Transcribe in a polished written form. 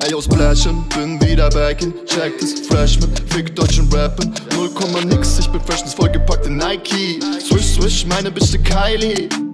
Ey, aus Bläschen, bin wieder back in. Check das, Freshman, fick deutschen Rappen. 0, nix, ich bin freshens vollgepackt in Nike. Swish, swish, meine Bitch Kylie.